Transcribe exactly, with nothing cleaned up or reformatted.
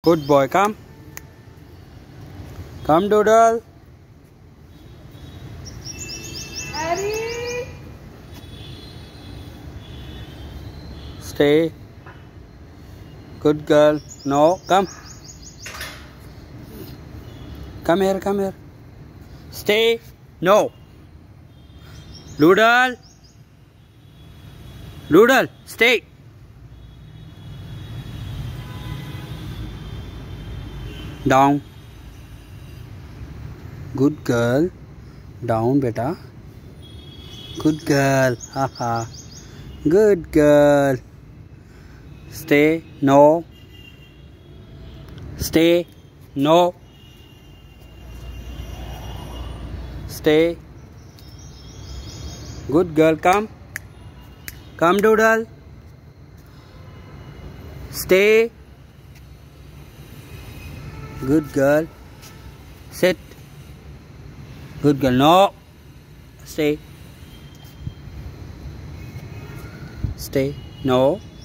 Good boy, come. Come, Doodle. Harry. Stay. Good girl. No, come. Come here, come here. Stay. No. Doodle. Doodle, stay. Down. Good girl. Down, beta. Good girl. Haha. Good girl. Stay. No. Stay. No. Stay. Good girl. Come. Come, Doodle. Stay. Good girl. Sit. Good girl. No. Stay. Stay. No.